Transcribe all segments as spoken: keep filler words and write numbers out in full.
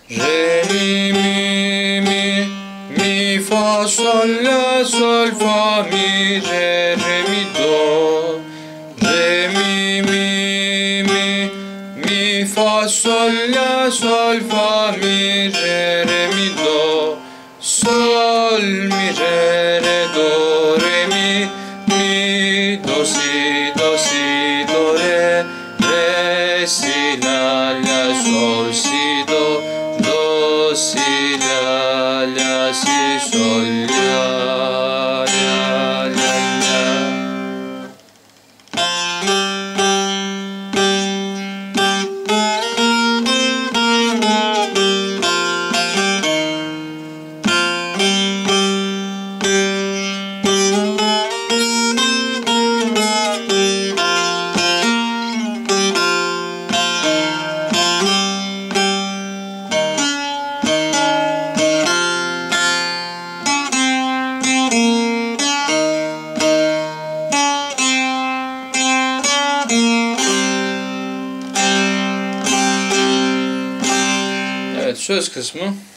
re mi mi mi mi fa sol la sol fa mi re re mi do, re mi mi mi mi fa sol la sol fa mi re re mi do, sol mi re re do re mi mi do si do si do re re si la la sol si do do si la la si sol la la la la. Evet, söz kısmı.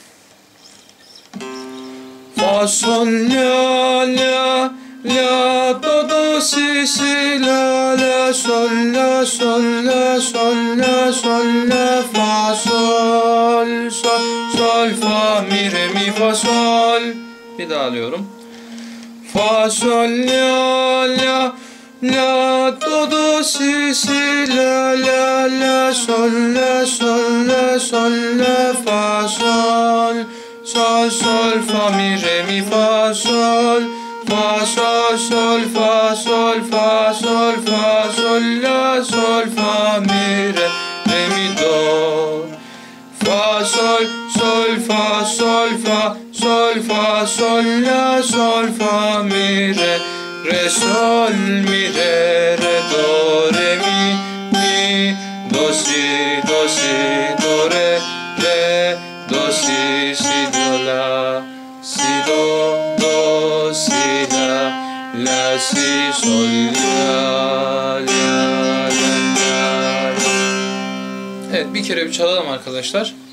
Fa sol la la la do do si si la la sol la sol la sol la sol la fa sol sol sol fa mi re mi fa sol. Bir daha alıyorum. Fa sol la la la do do si si la la la sol la sol la sol la fa sol sol sol fa mi re mi fa sol fa sol sol fa sol fa sol fa sol la sol fa mi re re mi do, fa sol sol fa sol fa sol fa sol la sol fa mi re re sol mi re re do re mi mi do si do si do re re do si si do la si do do si la la si sol la la la la. Evet, bir kere bir çalalım arkadaşlar.